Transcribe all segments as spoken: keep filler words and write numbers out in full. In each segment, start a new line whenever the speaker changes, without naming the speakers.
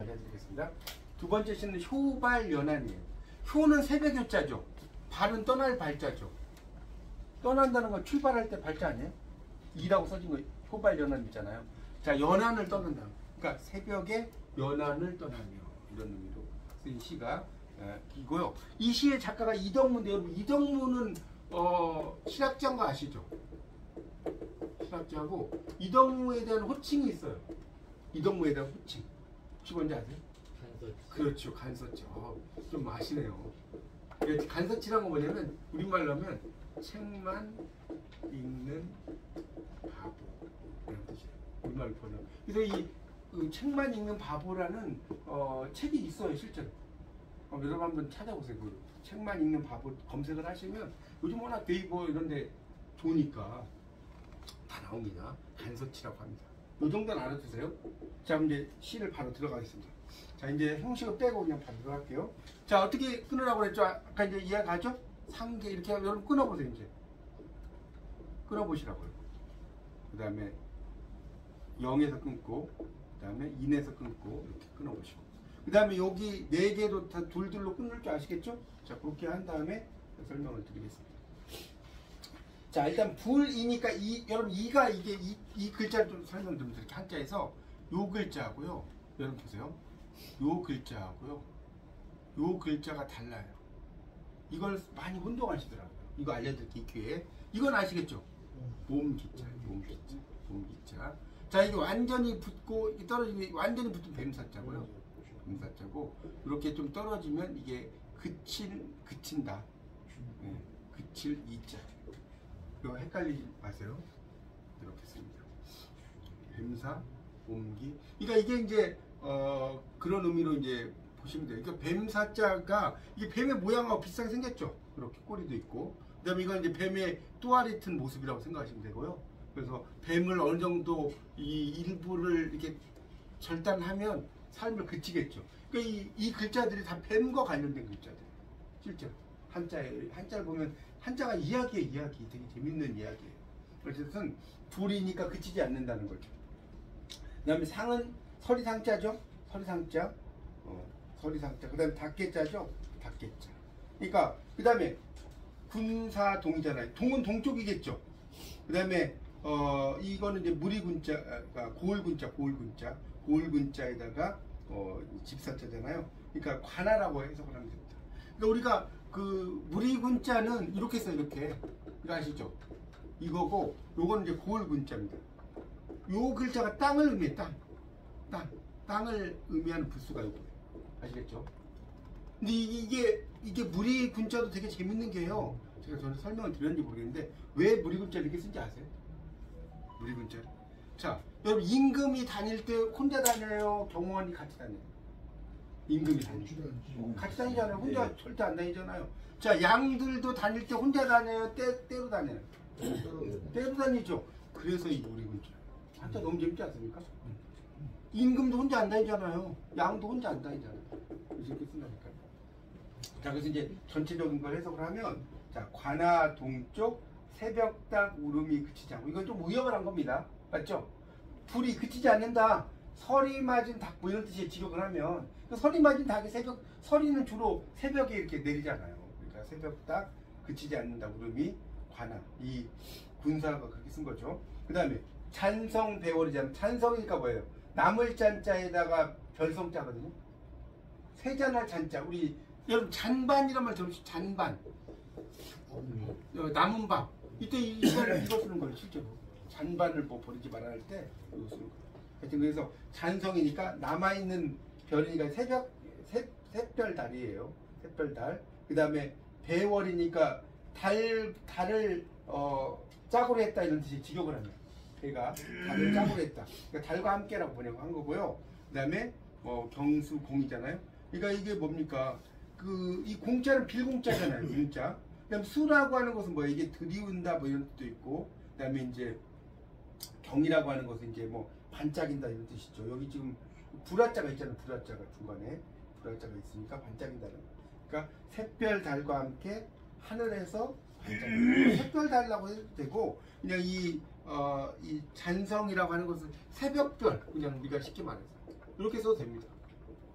알려드리겠습니다. 두 번째 시는 효발연한이에요. 효는 새벽 효자죠. 발은 떠날 발자죠. 떠난다는 건 출발할 때 발자 아니에요? 이라고 써진 거 효발연한 있잖아요. 자, 연한을 떠난다. 그러니까 새벽에 연한을 떠나며 이런 의미로 쓴 시가 이고요. 이 시의 작가가 이덕무인데 여러분 이덕무는 어, 실학자인 거 아시죠? 실학자고 이덕무에 대한 호칭이 있어요. 이덕무에 대한 호칭. 혹시 뭔지 아세요?
간서치. 그렇죠.
간서치. 어, 좀 아시네요. 간서치란 건 뭐냐면 우리말로 하면 책만 읽는 바보 이런 뜻이에요. 우리말로 보면. 그래서 이 그 책만 읽는 바보라는 어, 책이 있어요, 실제로. 어, 여러분 한번 찾아보세요. 그 책만 읽는 바보 검색을 하시면 요즘 워낙 네이버 이런 데 좋으니까 다 나옵니다. 간서치라고 합니다. 요 정도는 알아두세요. 자, 그럼 이제 시를 바로 들어가겠습니다. 자, 이제 형식을 빼고 그냥 바로 들어갈게요. 자, 어떻게 끊으라고 그랬죠? 아까 이제 이해가죠? 상계 이렇게 여러분 끊어보세요, 이제. 끊어보시라고요. 그 다음에 영에서 끊고, 그 다음에 인에서 끊고, 이렇게 끊어보시고. 그 다음에 여기 네 개도 다 둘둘로 끊을 줄 아시겠죠? 자, 그렇게 한 다음에 설명을 드리겠습니다. 자, 일단 불이니까 이, 여러분 이가 이게 이, 이 글자를 좀 설명드리면 이렇게 한자에서 요 글자하고요. 여러분 보세요. 요 글자하고요. 요 글자가 달라요. 이걸 많이 혼동하시더라고요. 이거 알려드릴게요, 이 기회에. 이건 아시겠죠? 몸기자, 몸기자, 몸기자. 자, 이게 완전히 붙고 떨어지면 완전히 붙은 뱀사자고요. 뱀사자고 이렇게 좀 떨어지면 이게 그칠, 그친다. 네, 그칠 이자. 이거 헷갈리지 마세요. 이렇게 씁니다. 뱀사, 옴기. 그러니까 이게 이제 어, 그런 의미로 이제 보시면 돼요. 그러니까 뱀사자가 이게 뱀의 모양하고 비슷하게 생겼죠. 이렇게 꼬리도 있고. 그다음에 이건 이제 뱀의 또아리 튼 모습이라고 생각하시면 되고요. 그래서 뱀을 어느 정도 이 일부를 이렇게 절단하면 삶을 그치겠죠. 그러니까 이, 이 글자들이 다 뱀과 관련된 글자들. 실제로 한자에 한자를 보면 한자가 이야기의 이야기, 되게 재밌는 이야기예요. 어쨌든 불이니까 그치지 않는다는 거죠. 그다음에 상은 서리상자죠. 서리상자, 어, 서리상자. 그다음에 닭개자죠. 닭개자. 그러니까 그다음에 군사동이잖아요. 동은 동쪽이겠죠. 그다음에 어 이거는 이제 무리군자가 고을군자, 고을군자, 고을군자에다가 어 집사자잖아요. 그러니까 관하라고 해석을 하면 됩니다. 그러니까 우리가 그 무리군자는 이렇게 써요. 이렇게 이거 아시죠? 이거고 요거는 이제 고을군자입니다. 요 글자가 땅을 의미해. 땅, 땅, 땅을 의미하는 부수가 요거예요. 아시겠죠? 근데 이게 이게 무리군자도 되게 재밌는 게요. 제가 저는 설명을 드렸는지 모르겠는데 왜 무리군자 이렇게 쓴지 아세요? 무리군자. 자, 여러분 임금이 다닐 때 혼자 다녀요? 경호원이 같이 다녀요? 임금이 다니죠. 같이 다니잖아요. 혼자 네. 절대 안 다니잖아요. 자, 양들도 다닐 때 혼자 다녀요? 때, 때로 다녀요? 때로 다니죠. 그래서 이 무리군자. 한자 너무 재밌지 않습니까? 임금도 혼자 안 다니잖아요. 양도 혼자 안 다니잖아요. 이렇게 쓴다니까요. 자, 그래서 이제 전체적인 걸 해석을 하면, 자, 관하 동쪽 새벽닭 울음이 그치지 않고, 이건 좀 의역을 한 겁니다. 맞죠? 불이 그치지 않는다. 서리 맞은 닭, 뭐 이런 뜻의 직역을 하면, 그 서리 맞은 닭이 새벽, 서리는 주로 새벽에 이렇게 내리잖아요. 그러니까 새벽닭 그치지 않는다. 울음이 관하. 이 군사가 그렇게 쓴 거죠. 그 다음에 잔성 배월이잖아요. 잔성이니까 뭐예요? 나물 잔자에다가 별성자거든요. 세자나 잔자. 우리 여러분 잔반이란 말 들으시죠? 잔반. 남은 밥. 이때 이걸 이거 쓰는 거예요, 실제로. 잔반을 뭐 버리지 말아야 할 때 이거 쓰는 거예요. 하여튼 그래서 잔성이니까 남아있는 별이니까 새벽 새, 샛별달이에요. 샛별달. 그 다음에 배월이니까 달 달을 어 짝으로 했다 이런 뜻이 직역을 합니다. 배가 달을 짝으로 했다. 그러니까 달과 함께라고 번역한 거고요. 그 다음에 뭐 경수 공이잖아요. 그러니까 이게 뭡니까? 그 이 공자는 빌공자잖아요. 공자. 그다음 수라고 하는 것은 뭐 이게 들이운다 뭐 이런 뜻도 있고, 그다음에 이제 경이라고 하는 것은 이제 뭐 반짝인다 이런 뜻이죠. 여기 지금 불화자가 있잖아요. 불화자가 중간에 불화자가 있으니까 반짝인다는 거. 그러니까 샛별 달과 함께 하늘에서 반짝인다. 샛별 달이라고 해도 되고, 그냥 이 어, 이 잔성이라고 하는 것은 새벽별, 그냥 우리가 쉽게 말해서 이렇게 써도 됩니다.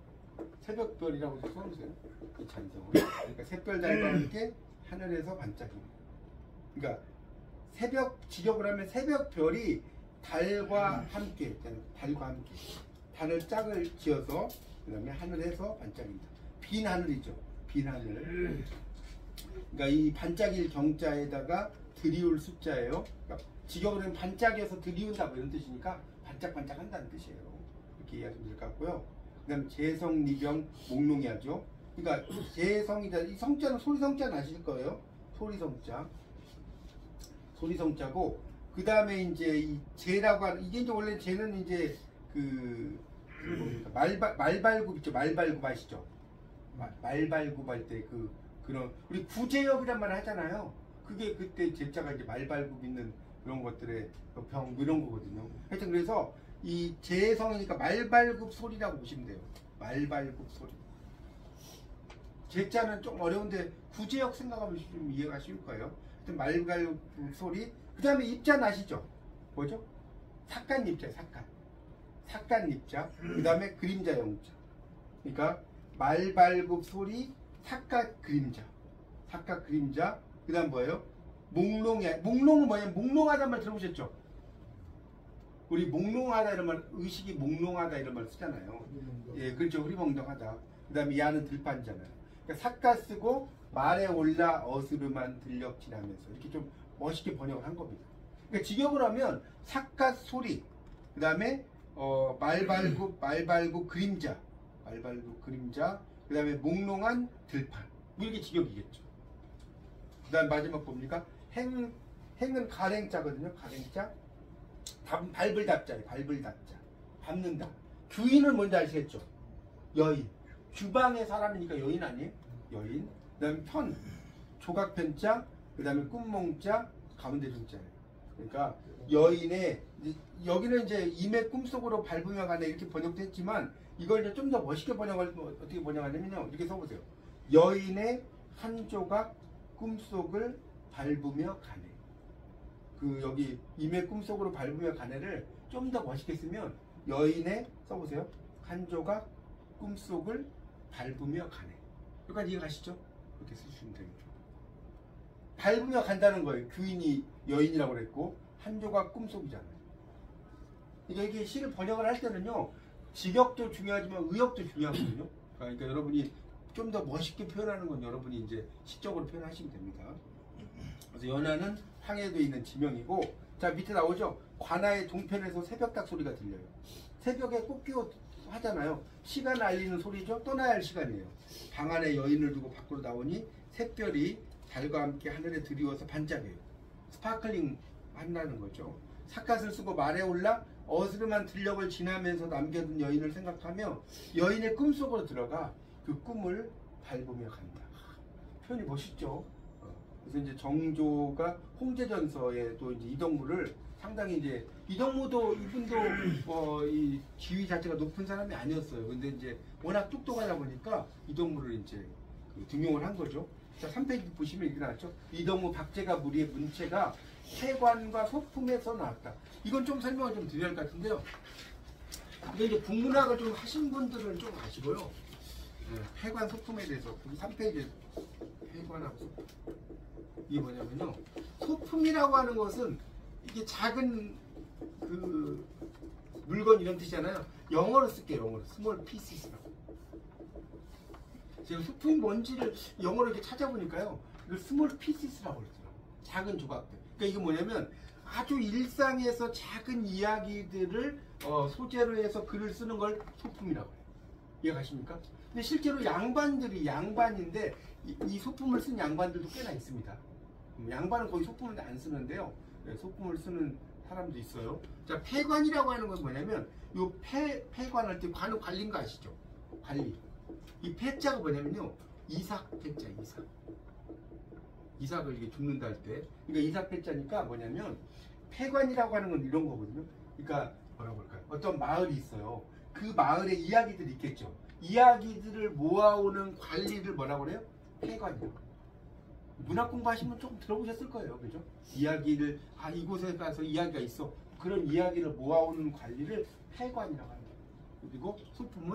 새벽별이라고 써보세요. 이 찬성을. 그러니까 샛별 달과 함께 하늘에서 반짝입니다. 그러니까 새벽 직역을 하면 새벽별이 달과 함께, 달과 함께 달을 짝을 지어서 그 다음에 하늘에서 반짝입니다. 빈 하늘이죠. 빈 하늘. 그러니까 이 반짝일 경자에다가 드리울 숫자예요. 그러니까 직역을 하면 반짝여서 드리운다 뭐 이런 뜻이니까 반짝반짝 한다는 뜻이에요. 이렇게 이해하시면 될 것 같고요. 그 다음에 재성, 리병, 몽롱이 하죠. 그러니까 재성이다. 이 성자는 소리성자 아실 거예요. 소리성자. 소리성자고, 그 다음에 이제 이 재라고 하는, 이게 이제 원래 재는 이제 그, 그 뭡니까? 말발, 말발굽 있죠. 말발굽 아시죠? 마, 말발굽 할 때 그, 그런, 우리 구제역이란 말을 하잖아요. 그게 그때 제자가 이제 말발굽 있는 그런 것들의 병, 이런 거거든요. 하여튼 그래서 이 재성이니까 말발굽 소리라고 보시면 돼요. 말발굽 소리. 제자는 좀 어려운데 구제역 생각하면 좀 이해가 쉬울 거예요. 하여튼 말발굽 소리. 그 다음에 입자 아시죠? 뭐죠? 삭간 입자, 삭간. 삭간 입자. 그 다음에 그림자 영자. 그러니까 말발굽 소리, 삭간 그림자. 삭간 그림자. 그 다음 뭐예요? 몽롱해. 몽롱은 뭐냐면 몽롱하다는 말 들어보셨죠? 우리 몽롱하다 이런 말, 의식이 몽롱하다 이런 말 쓰잖아요. 예, 그렇죠. 흐리멍덩하다. 그 다음에 야는 들판이잖아요. 그러니까 삭가 쓰고 말에 올라 어스름한 들녘 지나면서 이렇게 좀 멋있게 번역을 한 겁니다. 그러니까 직역을 하면 삭가 소리, 그 다음에 어, 말발굽, 말발굽 그림자, 말발굽 그림자, 그 다음에 몽롱한 들판. 뭐 이렇게 직역이겠죠. 그 다음 마지막 뭡니까? 행, 행은 가랭자거든요. 가랭자. 밥, 밟을 답자예요. 밟을 답자. 밟는다. 규인은 뭔지 아시겠죠? 여인. 주방의 사람이니까 여인 아니에요? 여인. 그 다음에 편. 조각편자. 그 다음에 꿈몽자. 가운데 중자예요. 그러니까 여인의, 여기는 이제 임의 꿈속으로 밟으며 가네 이렇게 번역도 했지만 이걸 이제 좀 더 멋있게 번역을 어떻게 번역하냐면요. 이렇게 써보세요. 여인의 한 조각 꿈속을 밟으며 가네. 그 여기 임의 꿈속으로 밟으며 가네를 좀 더 멋있게 쓰면 여인의 써보세요. 한 조각 꿈속을 밟으며 가네. 여기까지 이해가시죠? 그렇게 쓰시면 됩니다. 밟으며 간다는 거예요. 규인이 여인이라고 그랬고 한 조각 꿈속이잖아요. 그러니까 이게 시를 번역을 할 때는요. 직역도 중요하지만 의역도 중요하거든요. 그러니까 여러분이 좀 더 멋있게 표현하는 건 여러분이 이제 시적으로 표현하시면 됩니다. 그래서 연하는 황해도에 있는 지명이고, 자 밑에 나오죠. 관아의 동편에서 새벽닭 소리가 들려요. 새벽에 꽃기호 하잖아요. 시간 알리는 소리죠. 떠나야 할 시간이에요. 방 안에 여인을 두고 밖으로 나오니 샛별이 달과 함께 하늘에 드리워서 반짝여요. 스파클링 한다는 거죠. 삿갓을 쓰고 말에 올라 어스름한 들녘을 지나면서 남겨둔 여인을 생각하며 여인의 꿈속으로 들어가 그 꿈을 밟으며 간다. 표현이 멋있죠. 그래서 이제 정조가 홍제전서에도 이제 이덕무를 상당히 이제 이덕무도 이분도 어, 이 지위 자체가 높은 사람이 아니었어요. 근데 이제 워낙 똑똑하다 보니까 이덕무를 이제 그 등용을 한 거죠. 자, 삼 페이지 보시면 이렇게 나왔죠. 이덕무 박제가 무리의 문체가 태관과 소품에서 나왔다. 이건 좀 설명을 좀 드려야 할 것 같은데요. 근데 이제 국문학을 좀 하신 분들은 좀 아시고요. 네, 폐관 소품에 대해서 삼 페이지 폐관하고 소품. 이게 뭐냐면요. 소품이라고 하는 것은 이게 작은 그 물건 이런 뜻이잖아요. 영어로 쓸게요. 영어로. 스몰 피스라고. 제가 소품이 뭔지를 영어로 이렇게 찾아보니까요. 이걸 스몰 피스라고 그러더라고요. 작은 조각들. 그러니까 이게 뭐냐면 아주 일상에서 작은 이야기들을 어, 소재로 해서 글을 쓰는 걸 소품이라고 해요. 이해가십니까? 근데 실제로 양반들이 양반인데 이, 이 소품을 쓴 양반들도 꽤나 있습니다. 양반은 거의 소품을 안 쓰는데요. 네, 소품을 쓰는 사람도 있어요. 자, 폐관이라고 하는 건 뭐냐면 요 폐, 폐관할 때 관은 관리인 거 아시죠? 관리. 이 폐자가 뭐냐면요. 이삭 폐자, 이삭. 이삭을 이게 죽는다 할 때. 그러니까 이삭 폐자니까 뭐냐면 폐관이라고 하는 건 이런 거거든요. 그러니까 뭐라고 할까요? 어떤 마을이 있어요. 그 마을에 이야기들이 있겠죠. 이야기들을 모아오는 관리를 뭐라고 그래요? 폐관이라고. 문학 공부하시면 조금 들어보셨을 거예요. 그죠? 이야기를, 아, 이곳에 가서 이야기가 있어. 그런 이야기를 모아오는 관리를 폐관이라고 합니다. 그리고 소품은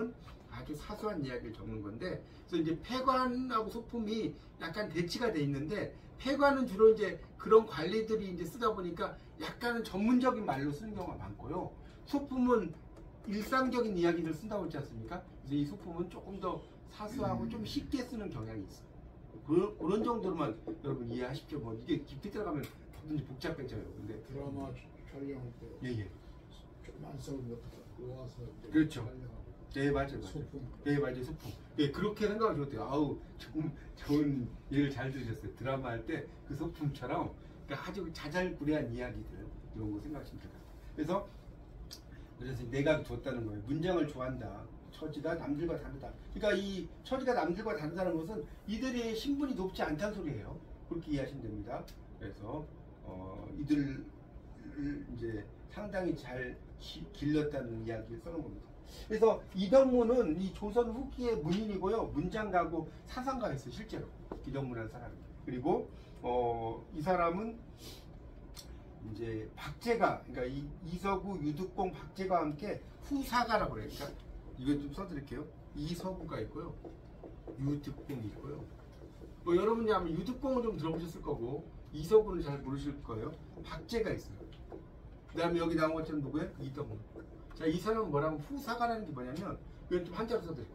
아주 사소한 이야기를 적는 건데, 그래서 이제 폐관하고 소품이 약간 대치가 돼 있는데, 폐관은 주로 이제 그런 관리들이 이제 쓰다 보니까 약간은 전문적인 말로 쓰는 경우가 많고요. 소품은 일상적인 이야기를 쓴다고 했지 않습니까? 그래서 이 소품은 조금 더 사소하고 좀 쉽게 쓰는 경향이 있어요. 그, 그런 정도로만 여러분 이해하십시오. 뭐 이게 깊이 들어가면 뭐든지 복잡해져요. 근데
드라마 촬영할 때
예예.
좀안 써본 것보다 모아서 이제
그렇죠.
촬영하고
예 맞아요. 맞아요.
소품.
예 맞아요. 소품. 예 그렇게 생각하셔도 돼요. 아우 좋은 좋은 예를 잘 들으셨어요. 드라마 할 때 그 소품처럼 그러니까 아주 자잘구레한 이야기들 이런 거 생각하시면 돼요. 그래서 그래서 내가 줬다는 거예요. 문장을 좋아한다. 처지가 남들과 다르다. 그러니까 이 처지가 남들과 다르다는 것은 이들의 신분이 높지 않다는 소리예요. 그렇게 이해하시면 됩니다. 그래서 어, 이들을 이제 상당히 잘 기, 길렀다는 이야기를 써놓은 겁니다. 그래서 이덕무는 이 조선 후기의 문인이고요. 문장가고 사상가였어요. 실제로 이덕무라는 사람이. 그리고 어, 이 사람은 이제 박제가, 그러니까 이, 이서구, 유득공, 박제가와 함께 후사가라고 그래요. 그러니까 이거 좀 써드릴게요. 이서구가 있고요, 유득공이 있고요. 뭐 여러분이 아마 유득공은 좀 들어보셨을 거고 이서구는 잘 모르실 거예요. 박제가 있어요. 그 다음에 여기 나온 것처럼 누구예요? 이덕무. 자, 이 사람은 뭐라면 후사가라는 게 뭐냐면 이건 좀 한자로 써드릴게요.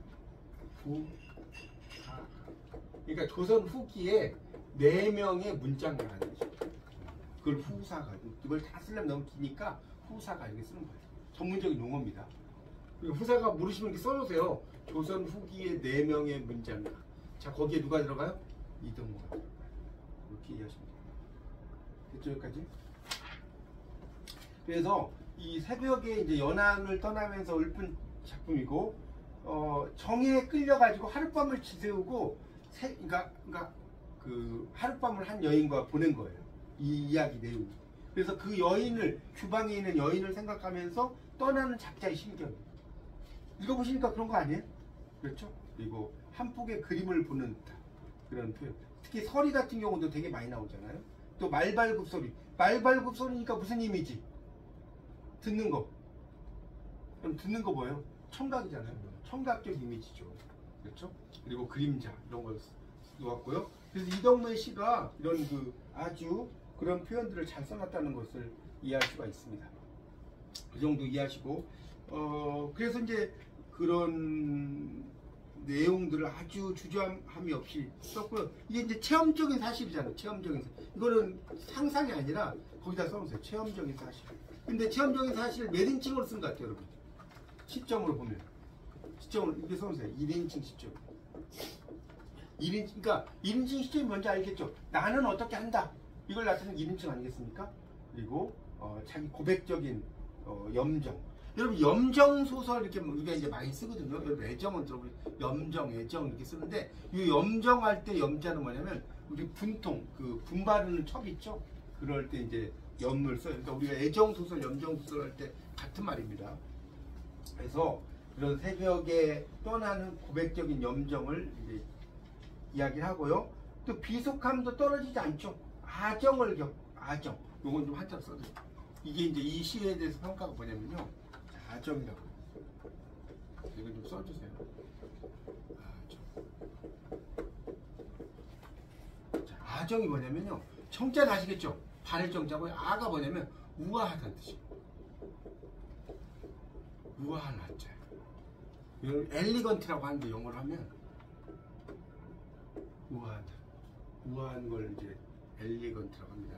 후사가. 그러니까 조선 후기에 네 명의 문장가라는 거죠. 그걸 후사가. 이걸 다 쓰려면 너무 기니까 후사가 이렇게 쓰는 거예요. 전문적인 용어입니다. 후사가 모르시면 이렇게 써놓으세요. 조선 후기의 네 명의 문장가. 자, 거기에 누가 들어가요? 이덕무가 들어가요. 이렇게 이해하시면 돼요. 됐죠, 여기까지? 그래서 이 새벽에 이제 연안을 떠나면서 읊은 작품이고, 어, 정에 끌려가지고 하룻밤을 지새우고, 새, 그러니까, 그러니까 그 하룻밤을 한 여인과 보낸 거예요. 이 이야기 내용이. 그래서 그 여인을, 주방에 있는 여인을 생각하면서 떠나는 작자의 심경이에요. 읽어보시니까 그런 거 아니에요? 그렇죠? 그리고 한 폭의 그림을 보는 듯한 그런 표현. 특히 서리 같은 경우도 되게 많이 나오잖아요. 또 말발굽 소리. 말발굽 소리니까 무슨 이미지? 듣는 거. 그럼 듣는 거 뭐예요? 청각이잖아요. 청각적 이미지죠. 그렇죠? 그리고 그림자 이런 걸 놓았고요. 그래서 이덕무의 시가 이런 그 아주 그런 표현들을 잘 써놨다는 것을 이해할 수가 있습니다. 그 정도 이해하시고, 어 그래서 이제 그런 내용들을 아주 주저함이 없이 썼고요. 이게 이제 체험적인 사실이잖아요. 체험적인 사실. 이거는 상상이 아니라 거기다 써놓으세요. 체험적인 사실. 근데 체험적인 사실을 몇 인칭으로 쓴 것 같아요, 여러분? 시점으로 보면. 시점으로 이렇게 써놓으세요. 일 인칭 시점. 일 인칭, 그러니까 일 인칭 시점이 뭔지 알겠죠? 나는 어떻게 한다. 이걸 나타내는 일 인칭 아니겠습니까? 그리고 어, 자기 고백적인 어, 염정. 여러분 염정 소설 이렇게 우리가 이제 많이 쓰거든요. 여러분 애정은 들어보세요. 염정, 애정 이렇게 쓰는데 이 염정할 때 염자는 뭐냐면 우리 분통, 그 분바르는 첩 있죠? 그럴 때 이제 염을 써요. 그러니까 우리가 애정 소설, 염정 소설 할 때 같은 말입니다. 그래서 그런 새벽에 떠나는 고백적인 염정을 이제 이야기를 하고요. 또 비속함도 떨어지지 않죠. 아정을 겪, 아정. 요건 좀 한자 써드릴게요. 이게 이제 이 시에 대해서 평가가 뭐냐면요. 아정이라고. 이건 좀 써주세요. 아정. 자, 아정이 뭐냐면요. 청자는 아시겠죠? 발을 정자고요. 아가 뭐냐면 우아하다는 뜻이에요. 우아한 아자예요. 이걸 엘리건트라고 하는데 영어로 하면 우아하다. 우아한 걸 이제 엘리건트라고 합니다.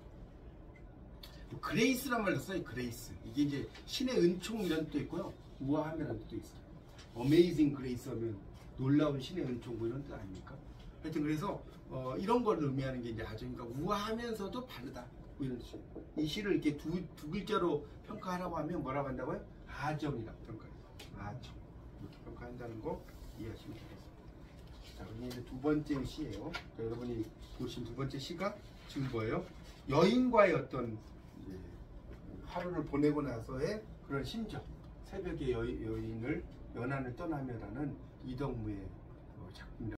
그레이스란 말도 써요. 그레이스. 이게 이제 신의 은총 이런 뜻도 있고요. 우아함이라는 뜻도 있어요. 어메이징 그레이스 하면 놀라운 신의 은총 뭐 이런 뜻 아닙니까? 하여튼 그래서 어, 이런 걸 의미하는 게 이제 아정이니까 우아하면서도 바르다. 뭐 이런 뜻이에요. 이 시를 이렇게 두, 두 글자로 평가하라고 하면 뭐라고 한다고요? 아정이라고 평가해요. 아정. 이렇게 평가한다는 거 이해하시면 되겠습니다. 자, 그럼 이제 두 번째 시예요. 자, 여러분이 보신 두 번째 시가 지금 뭐예요? 여인과의 어떤 이제 하루를 보내고 나서의 그런 심정. 새벽에 여, 여인을 연안을 떠나며라는 이덕무의 어, 작품이라고